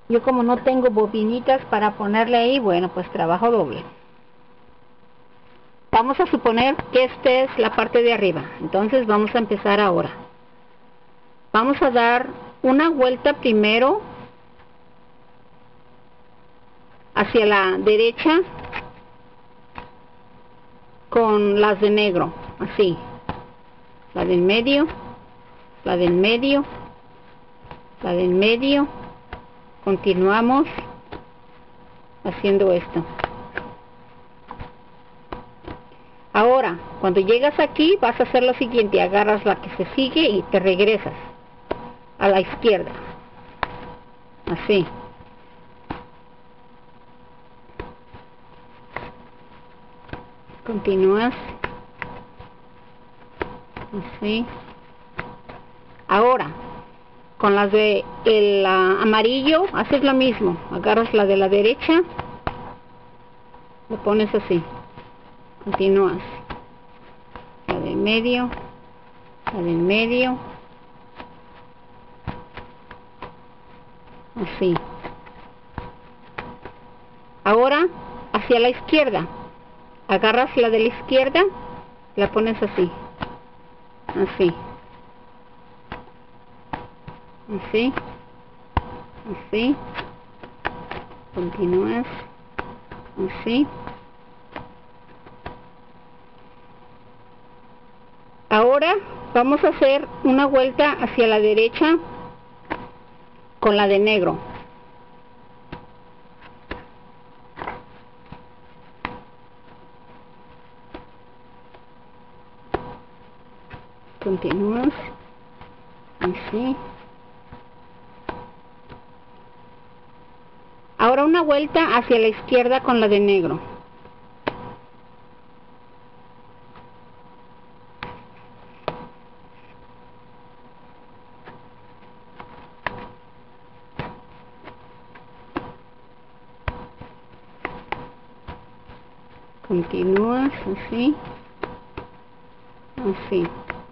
Yo como no tengo bobinitas para ponerle ahí, bueno, pues trabajo doble. Vamos a suponer que esta es la parte de arriba. Entonces vamos a empezar ahora. Vamos a dar una vuelta primero hacia la derecha con las de negro, así. La del medio, la del medio, la del medio. Continuamos haciendo esto. Ahora, cuando llegas aquí, vas a hacer lo siguiente: agarras la que se sigue y te regresas a la izquierda, así. Continúas así. Ahora, con las de el amarillo haces lo mismo. Agarras la de la derecha, lo pones así. Continúas. La del medio, la del medio, así. Ahora hacia la izquierda. Agarras la de la izquierda, la pones así. Así. Así. Así. Continúas. Así. Ahora vamos a hacer una vuelta hacia la derecha con la de negro. Continúas así. Ahora una vuelta hacia la izquierda con la de negro. Continúas así, así.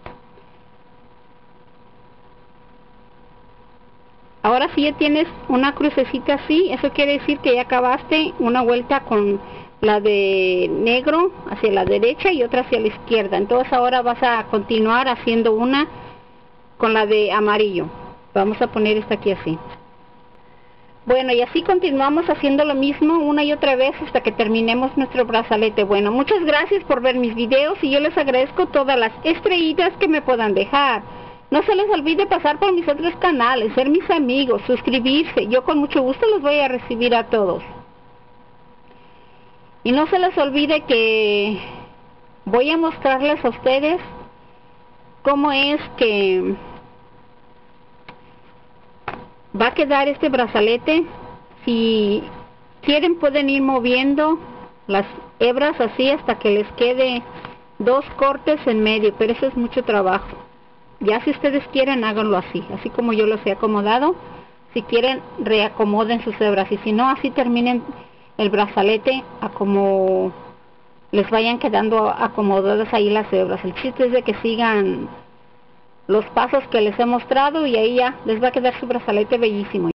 Ahora si ya tienes una crucecita así, eso quiere decir que ya acabaste una vuelta con la de negro hacia la derecha y otra hacia la izquierda. Entonces ahora vas a continuar haciendo una con la de amarillo. Vamos a poner esta aquí así. Bueno, y así continuamos haciendo lo mismo una y otra vez hasta que terminemos nuestro brazalete. Bueno, muchas gracias por ver mis videos y yo les agradezco todas las estrellitas que me puedan dejar. No se les olvide pasar por mis otros canales, ser mis amigos, suscribirse. Yo con mucho gusto los voy a recibir a todos. Y no se les olvide que voy a mostrarles a ustedes cómo es que va a quedar este brazalete. Si quieren pueden ir moviendo las hebras así hasta que les quede 2 cortes en medio, pero eso es mucho trabajo. Ya si ustedes quieren háganlo así como yo los he acomodado. Si quieren reacomoden sus hebras y si no, así terminen el brazalete a como les vayan quedando acomodadas ahí las hebras. El chiste es de que sigan los pasos que les he mostrado y ahí ya les va a quedar su brazalete bellísimo.